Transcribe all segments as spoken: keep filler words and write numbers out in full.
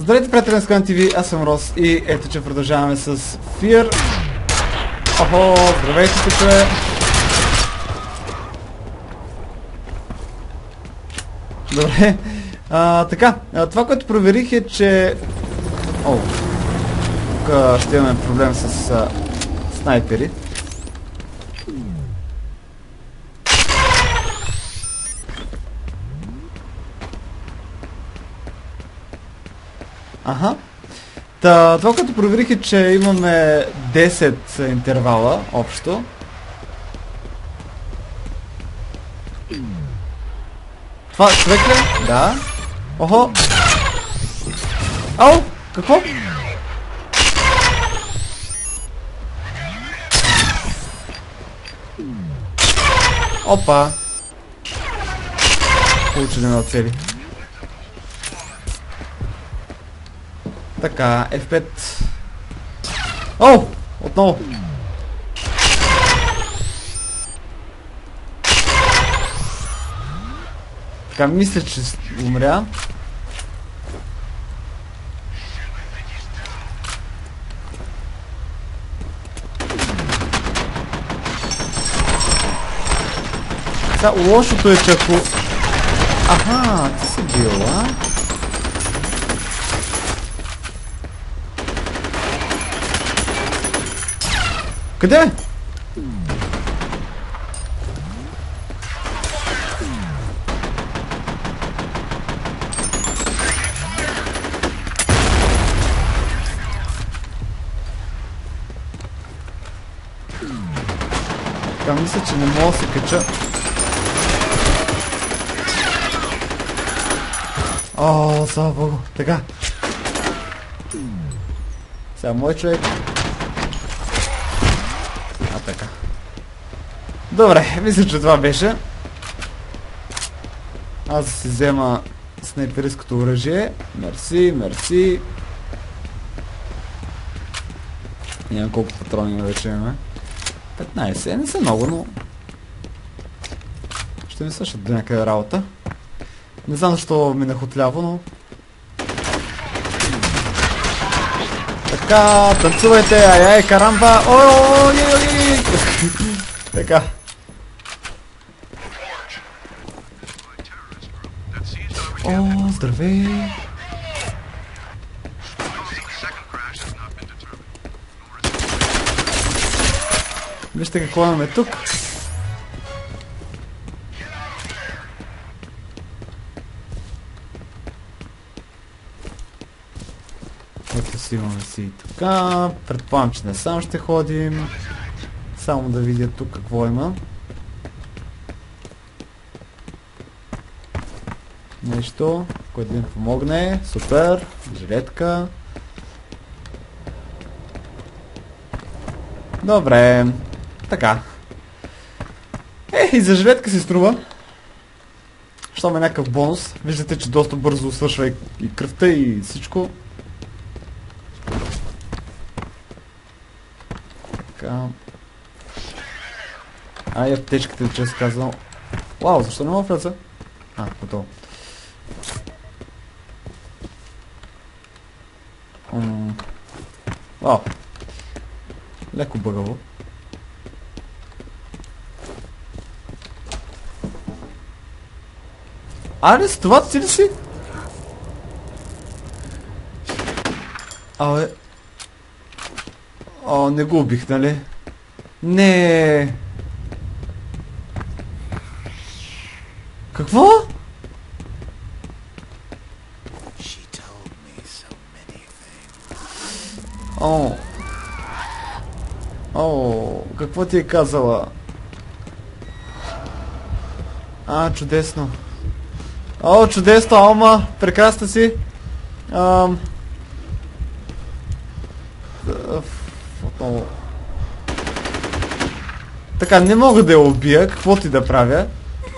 Здравейте, приятели на Скан ТВ, аз съм Рос и ето, че продължаваме с Fear. Охо, здравейте, пичове! Добре, а, така, а, това, което проверих е, че... О, тук ще имаме проблем с а, снайпери. Аха. Та, това, като проверих е, че имаме десет интервала общо. Това човек ли? Да. Охо. Ау! Какво? Опа! Получи да ме оцели. Така, еф пет. О! Отново! Така, мисля, че умря. Сега, лошото е, че ако... Аха, ти си била. Къде? Така, мисля, че не мога да се кача. О, слава богу. Така. Сега мой човек. А, така. Добре, мисля, че това беше. Аз да си взема снайперското оръжие. Мерси, мерси. Нямам колко патрони вече имаме. петнайсет, не са много, но... ще ми свършат до някъде работа. Не знам защо минах отляво, но... Така, танцувайте, ай-ай, карамба, ой-ой-ой-ой-ой. Така. О, здравей. Вижте какво имаме тук. Ето си имаме си така. Предполагам, че не сам ще ходим. Само да видя тук какво има. Нещо, което да им помогне. Супер. Жилетка. Добре. Така. Е, и за жилетка си струва. Щом е някакъв бонус. Виждате, че доста бързо свършва и, и кръвта и всичко. Така. А, и аптечката, че си казал. Вау, защо не мога вляза? А, готово. Вау. Леко бъгаво. Алис, това ти ли си? Абе... О, не го убих, нали? Не. Какво? О. О, какво ти е казала? А, чудесно. О, чудесно, Алма, прекрасна си. Ам... Отново. Така, не мога да я убия, какво ти да правя?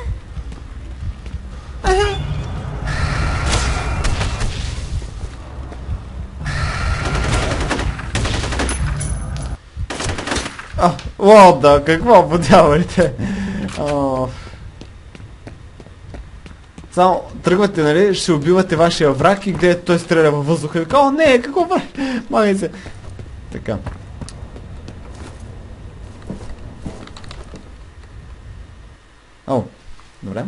А, лода, какво подявалите? Само тръгвате, нали, ще убивате вашия враг и гледате той стреля във въздуха и вика, о не, какво прави? Махай се. Така. О, добре.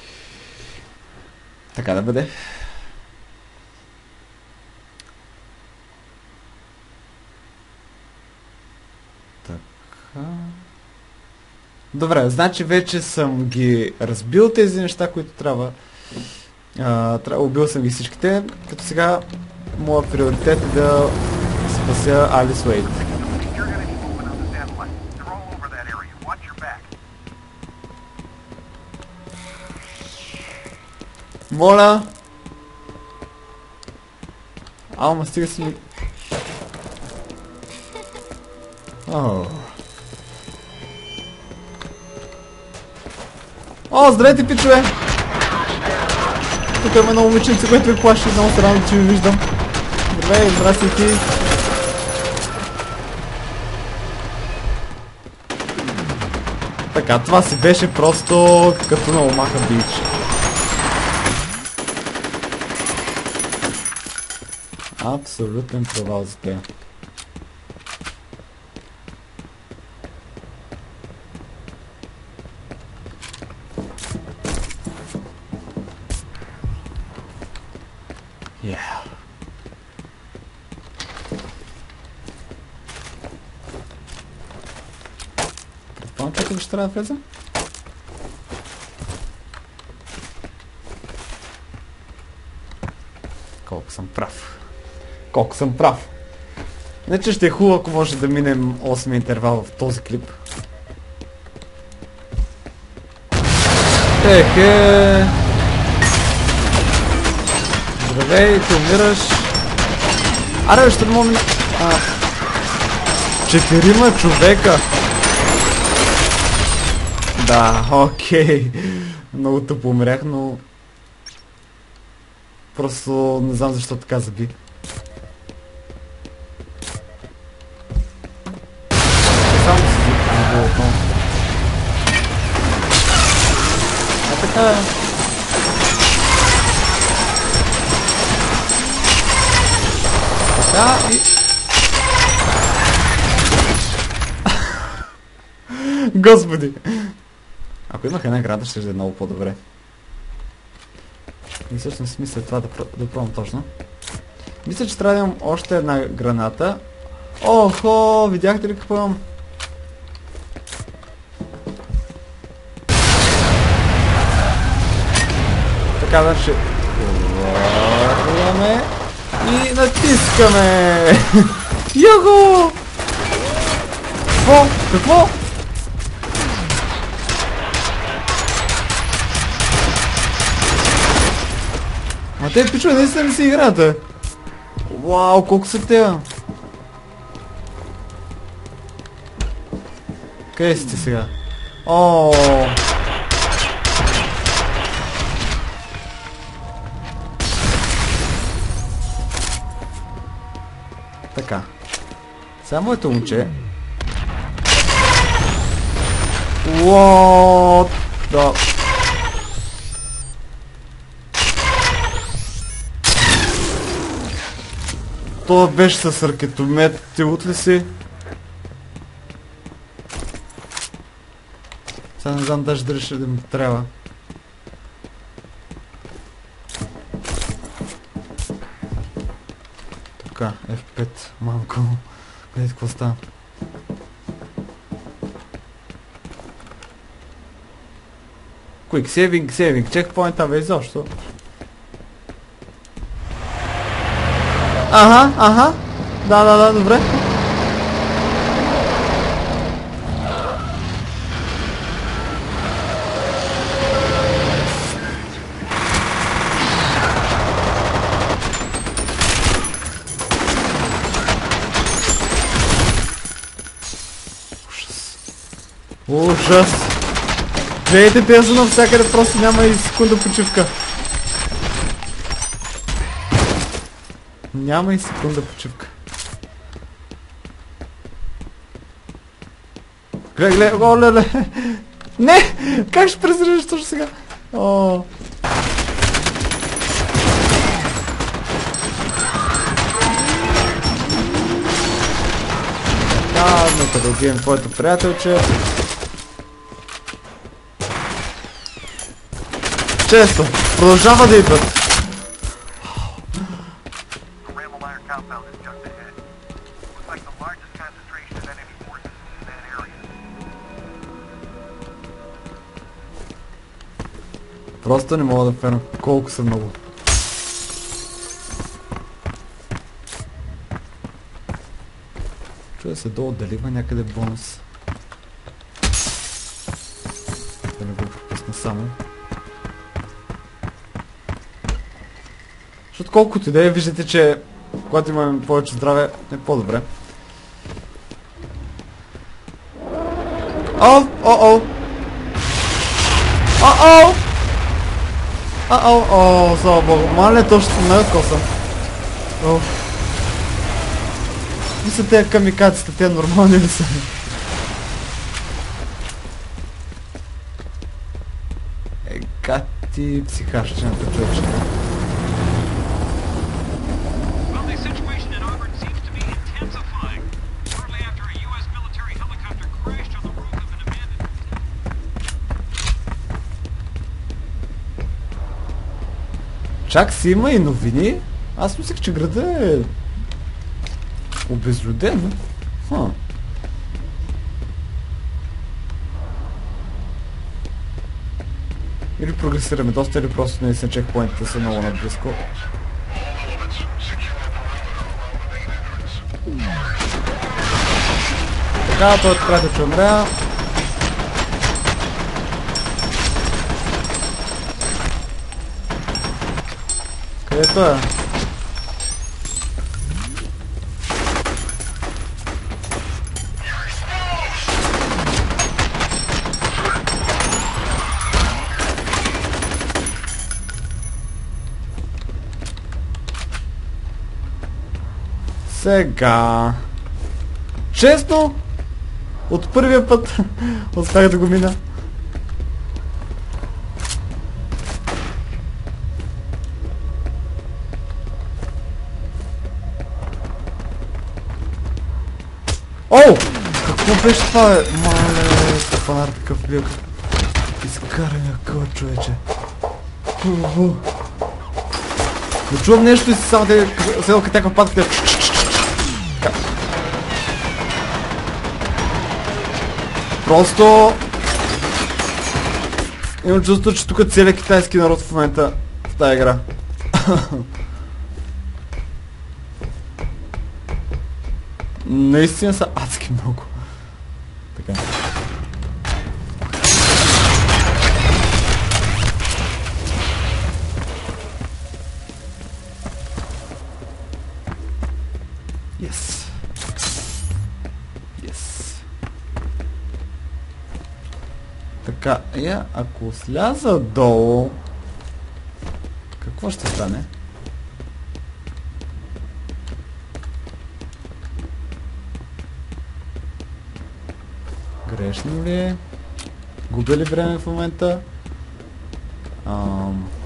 Така да бъде. Така. Добре, значи вече съм ги разбил тези неща, които трябва. А, трябва убил съм ги всичките, като сега моят приоритет е да спася Алис Уейт. Моля! Алма, стига си ми... О, О, здравейте, пичове! Тук има едно момиченце, което ви плаши, много странно, че ви виждам. Здравей, здрасти ти! Така, това си беше просто като на Омаха Бич. Абсолютен провал за тея. Yeah. Предполагам, че тук ще трябва да влеза? Колко съм прав. Колко съм прав. Не, че ще е хубаво, ако може да минем осми интервал в този клип. Ехе! Здравей, ти умираш. Аре, ще мога мина... А... Четирима човека. Да, окей. Много тъпо умрях, но... Просто не знам защо така заби. Само си не го отново. А така е. Така и... Господи! Ако имах една града, ще е много по-добре. И всъщност мисля това да, да пробвам точно. Мисля, че трябва да имам още една граната. Охо, видяхте ли какво имам? Така да ще... Отворяме и натискаме! Його! Какво? Какво? А те пичове, наистина ли си играта? Вау, колко са те? Къде сте сега? О. Така. Сега моето момче. What the... Това беше с ракетомет, ти от ли си? Сега не знам даже дали ще да ми трябва. Така, еф пет, мамко. Къде какво става? Quick saving, saving, checkpoint, бе, защо? Ага, ага. Да, да, да, добре. Ужас. Ужас. Гледайте тези навсякъде, просто няма и секунда почивка. Няма и секунда почивка. Гледай, гледай, оле-ле. Не! Как ще презрежеш точно сега? О. Нека да убием твоето приятелче. Често! Продължава да идват! Просто не мога да ферна колко са много. Чуя се долу дали има някъде бонус. Да не го пропусна само. Защото колкото и да е, виждате, че когато имаме повече здраве, е по-добре. О, о, о! О, о! О, о, о, слава богу, мале точно на коса. Оф. И са тези камикаците, те нормални ли са? Е, гати психарщината, човече. Чак си има и новини. Аз мислех, че града е обезлюден. Ха. Или прогресираме доста, или просто наистина чекпоинтите са много наблизко. Така, той отправя, че умря. Където е? Сега... Честно? От първия път успях да го мина. Оу! Какво беше това, бе? Мале, стъпанар такъв бил. Изкараме къл, човече. Не чувам нещо и си само те... Седал като някакъв пат, къде... Просто... Имам чувство, че тук целият китайски народ в момента в тази игра. Наистина са адски много. Така. Yes. Yes. Така, я, ако сляза долу, какво ще стане? Грешно ли е? Губя ли време в момента? Ам...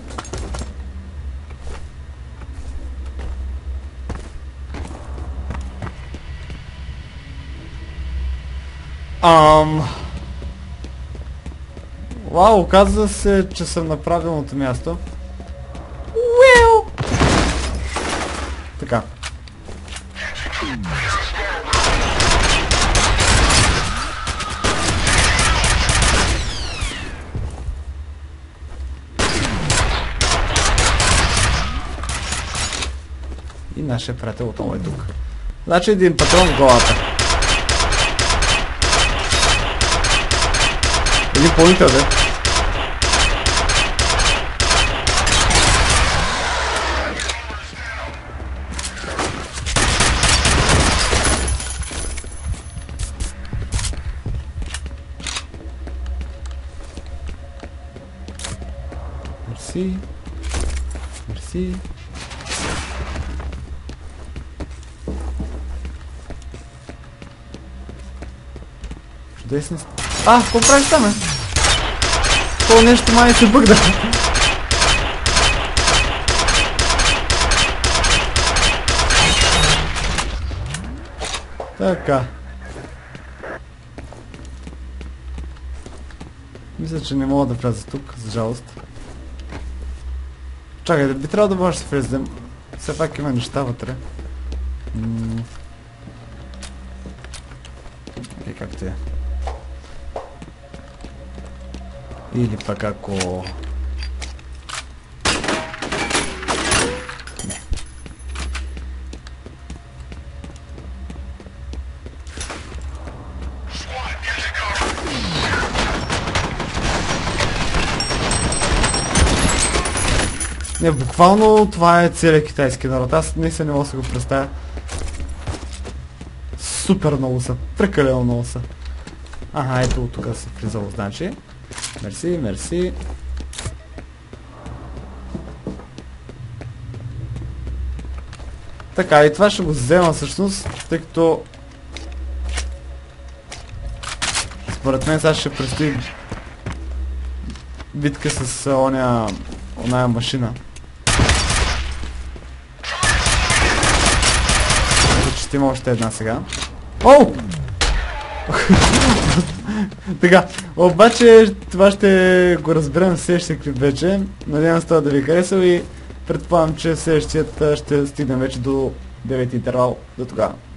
Ам... Вау, оказва се, че съм на правилното място. Уиу! Така. И нашия приятел отново е тук. Значи един патрон в главата. Един пълнител, да? Мерси. Мерси. Чудесни... А, какво правиш там, е? Това нещо май се бъгда. Така. Мисля, че не мога да вляза тук, за жалост. Чакай, би трябвало да може да се влезем. Все пак има неща вътре. М И както е. Или пък ако... Не. Не, буквално това е целият китайски народ. Аз наистина не мога да се го представя. Супер много са. Прекалено много са. Ага, ето тук се влизало, значи. Мерси, мерси. Така, и това ще го взема всъщност, тъй като според мен сега ще предстои битка с оня, оная машина. Ще има още една сега. Оу! Така, обаче това ще го разберем в следващия клип вече. Надявам се това да ви харесал и предполагам, че следващият ще стигнем вече до девети интервал. До тогава.